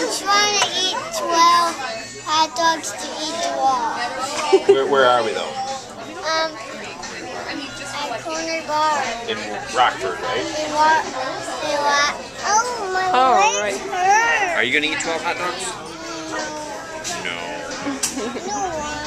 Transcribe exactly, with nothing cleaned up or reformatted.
trying to eat twelve hot dogs to eat twelve. Where, where are we though? Um, at Corner Bar. In Rockford, right? In Rock, in Rock. Oh, my Oh, legs right. hurt. Are you gonna eat twelve hot dogs? No. No.